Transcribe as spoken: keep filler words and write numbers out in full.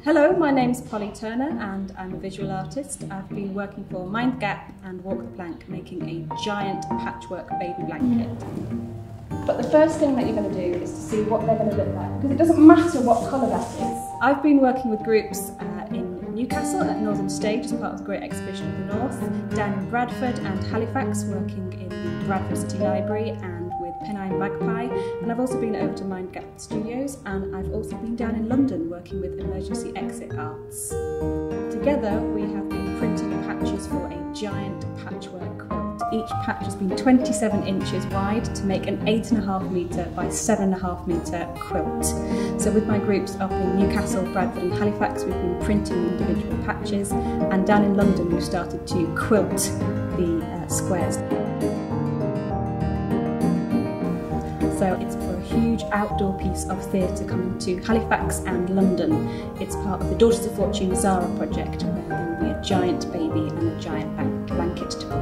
Hello, my name's Polly Turner and I'm a visual artist. I've been working for Mind Gap and Walk the Plank, making a giant patchwork baby blanket. But the first thing that you're going to do is to see what they're going to look like, because it doesn't matter what colour that is. I've been working with groups uh, in Newcastle at Northern Stage as part of the Great Exhibition of the North, down in Bradford and Halifax working in the Bradford City Library and with Pennine Magpie, and I've also been over to MtGStudios, and I've also been down in London working with Emergency Exit Arts. Together we have been printing patches for a giant patchwork quilt. Each patch has been twenty-seven inches wide to make an eight and a half metre by seven and a half metre quilt. So with my groups up in Newcastle, Bradford and Halifax, we've been printing individual patches, and down in London we've started to quilt the uh, squares. So it's for a huge outdoor piece of theatre coming to Halifax and London. It's part of the Daughters of Fortune Zara project, where there will be a giant baby and a giant blanket to put